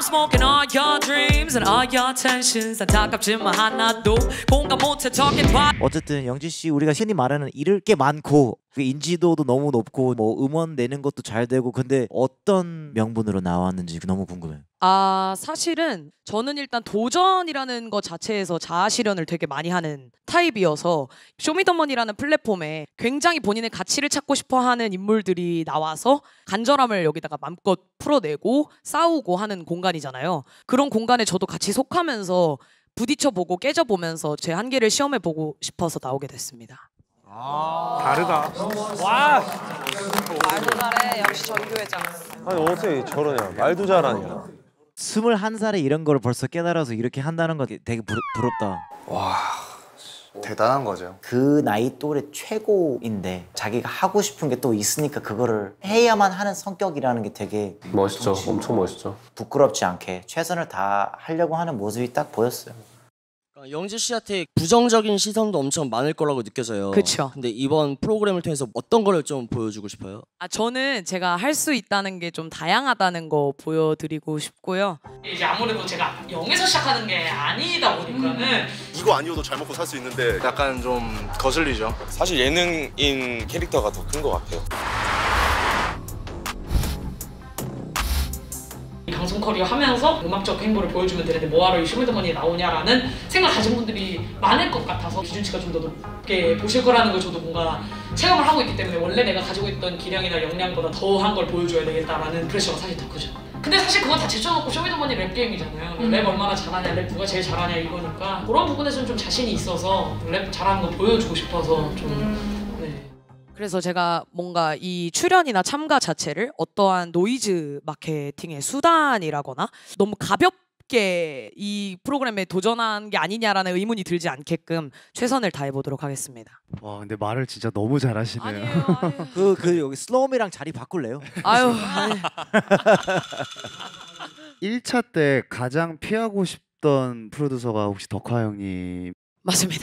smoking all your dreams and all your tensions. 안타깝지만 하나도 공감 못해 talking about. 어쨌든 영지 씨 우리가 흔히 말하는 잃을 게 많고 인지도도 너무 높고 뭐 음원 내는 것도 잘 되고 근데 어떤 명분으로 나왔는지 너무 궁금해요. 사실은 저는 일단 도전이라는 것 자체에서 자아 실현을 되게 많이 하는 타입이어서 쇼미더머니라는 플랫폼에 굉장히 본인의 가치를 찾고 싶어하는 인물들이 나와서 간절함을 여기다가 맘껏 풀어내고 싸우고 하는 공간이잖아요. 그런 공간에 저도 같이 속하면서 부딪혀보고 깨져보면서 제 한계를 시험해보고 싶어서 나오게 됐습니다. 다르다. 와. 말도 잘해. 역시 전교회장. 아니 어떻게 저러냐. 말도 잘하냐. 21살에 이런 걸 벌써 깨달아서 이렇게 한다는 거 되게 부럽다. 와. 대단한 거죠. 그 나이 또래 최고인데 자기가 하고 싶은 게 또 있으니까 그거를 해야만 하는 성격이라는 게 되게 멋있죠. 엄청 멋있죠. 부끄럽지 않게 최선을 다 하려고 하는 모습이 딱 보였어요. 영지 씨한테 부정적인 시선도 엄청 많을 거라고 느껴져요. 그쵸. 근데 이번 프로그램을 통해서 어떤 거를 좀 보여주고 싶어요? 저는 제가 할 수 있다는 게 좀 다양하다는 거 보여드리고 싶고요. 이제 아무래도 제가 0에서 시작하는 게 아니다 보니까는 이거 아니어도 잘 먹고 살 수 있는데 약간 좀 거슬리죠. 사실 예능인 캐릭터가 더 큰 것 같아요. 방송 커리어 하면서 음악적 행보를 보여주면 되는데 뭐하러 이 쇼미더머니에 나오냐라는 생각 가진 분들이 많을 것 같아서 기준치가 좀 더 높게 보실 거라는 걸 저도 뭔가 체험을 하고 있기 때문에 원래 내가 가지고 있던 기량이나 역량보다 더한 걸 보여줘야 되겠다라는 프레셔가 사실 더 크죠. 근데 사실 그건 다 제쳐놓고 쇼미더머니 랩 게임이잖아요. 랩 얼마나 잘하냐, 랩 누가 제일 잘하냐 이거니까 그런 부분에서는 좀 자신이 있어서 랩 잘하는 거 보여주고 싶어서 좀 그래서 제가 뭔가 이 출연이나 참가 자체를 어떠한 노이즈 마케팅의 수단이라거나 너무 가볍게 이 프로그램에 도전한 게 아니냐라는 의문이 들지 않게끔 최선을 다해보도록 하겠습니다. 와 근데 말을 진짜 너무 잘하시네요. 아니에요. 그 여기 슬로우미랑 자리 바꿀래요? 아유. 아니. 1차 때 가장 피하고 싶던 프로듀서가 혹시 덕화 형님? 맞습니다.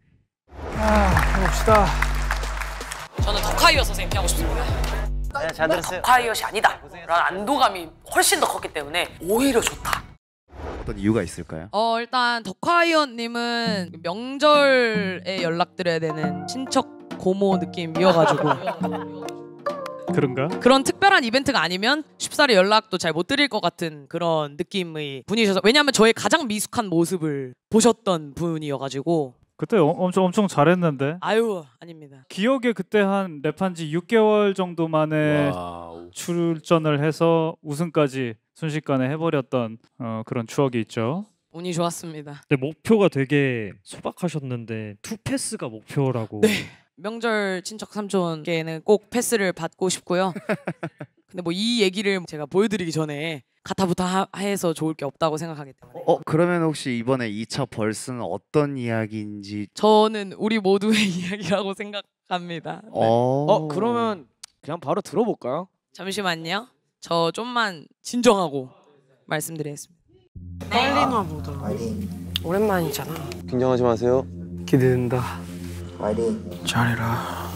해봅시다. 저는 덕하이어 선생님 피하고 싶습니다. 네, 잘 들었어요. 덕하이엇이 아니다 라는 안도감이 훨씬 더 컸기 때문에 오히려 좋다. 어떤 이유가 있을까요? 일단 덕하이엇님은 명절에 연락드려야 되는 친척 고모 느낌이어가지고 그런가? 그런 특별한 이벤트가 아니면 쉽사리 연락도 잘 못 드릴 것 같은 그런 느낌의 분이셔서 왜냐하면 저의 가장 미숙한 모습을 보셨던 분이어가지고 그때 엄청 잘했는데. 아유 아닙니다. 기억에 그때 한 랩한 지 6개월 정도 만에 출전을 해서 우승까지 순식간에 해버렸던 그런 추억이 있죠. 운이 좋았습니다. 네, 목표가 되게 소박하셨는데 투 패스가 목표라고. 네. 명절 친척 삼촌께는 꼭 패스를 받고 싶고요. 근데 뭐 이 얘기를 제가 보여드리기 전에 가타부타 해서 좋을 게 없다고 생각하기 때문에. 그러면 혹시 이번에 2차 벌스는 어떤 이야기인지? 저는 우리 모두의 이야기라고 생각합니다. 네. 그러면 그냥 바로 들어볼까요? 잠시만요. 저 좀만 진정하고 말씀드리겠습니다. 떨리나 보다. 오랜만이잖아. 긴장하지 마세요. 기대된다. 파이팅. 잘해라.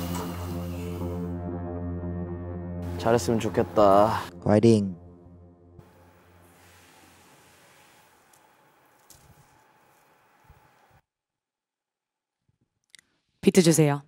잘했으면 좋겠다. 파이팅. 비트 주세요.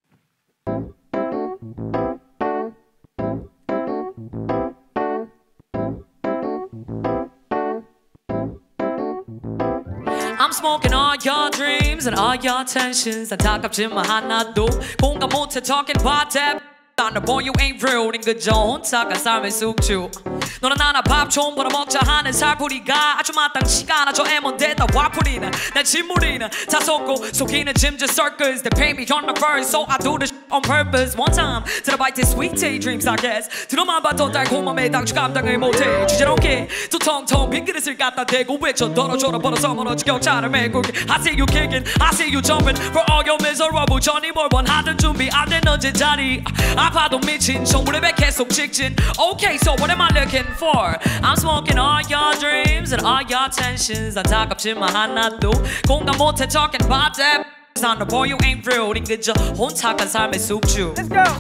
I'm smoking all your dreams and all your tensions. 안타깝지만 하나도 공감 못해 talking about that. On the boy you ain't real 인 그저 혼자가 삶의 숙주. 너는 나나 밥 좀 벌어먹자 하는 살풀이가 아주 마땅치가 않아 저 애몬데다 와풀이는 난 진물이는 다 속고 속이는 짐즈 circus. They pay me on the first so I do the shit on purpose. One time 들어봐 이 sweet daydreams I guess. 들어만 봐도 달콤함에 당초 감당을 못해 주제롭게 또 텅텅 빈 그릇을 갖다 대고 외쳐 떨어져라 벌어서 멀어지 격차를 메고 I see you kicking I see you jumping for all your miserable 전이 뭘 원하든 준비 안 된 넌 제자리 아파도 미친 성물에 계속 직진 Okay so what am I looking for? I'm smoking all your dreams and all your tensions. 안타깝지만 하나도 공감 못해 talking about that. On the boy you ain't real 인 그저 혼탁한 삶의 숙주. Let's go!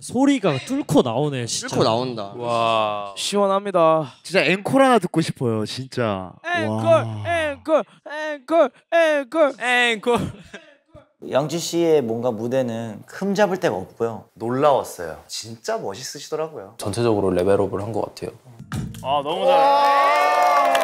소리가 뚫고 나오네 진짜. 뚫고 나온다. 와 시원합니다. 진짜 앵콜 하나 듣고 싶어요, 진짜. 와. 앵콜. 영지 씨의 뭔가 무대는 흠잡을 데가 없고요. 놀라웠어요. 진짜 멋있으시더라고요. 전체적으로 레벨업을 한 것 같아요. 아 너무 잘해.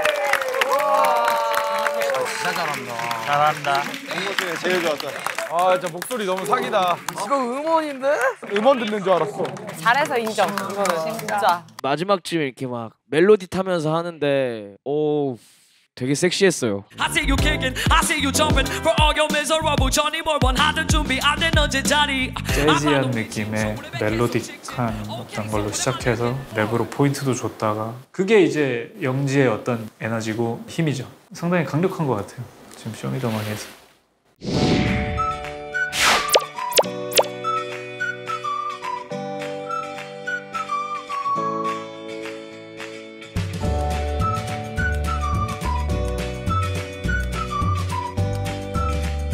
진짜 잘한다. 잘한다. 앵콜 제일 좋았어. 아 진짜 목소리 너무 사기다. 이거 음원인데? 음원 듣는 줄 알았어. 잘해서 인정. 이거는 진짜. 마지막쯤 이렇게 막 멜로디 타면서 하는데 오 되게 섹시했어요. I see you kicking, I see you jumping for all your miserable Johnny 뭘 원하든 준비 안 된 언제 자리. 재즈한 느낌의 멜로딕한 어떤 걸로 시작해서 랩으로 포인트도 줬다가 그게 이제 영지의 어떤 에너지고 힘이죠. 상당히 강력한 것 같아요. 지금 쇼미더머니에서.